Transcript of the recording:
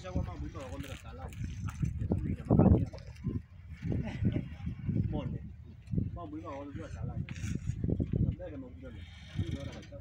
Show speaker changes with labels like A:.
A: Kisha kwa mambo ito kwa mbele salamu. Ndio makali. Monde. Mambo ito kwa mbele salamu. Ndio kama mbele. Ndio ora kwa.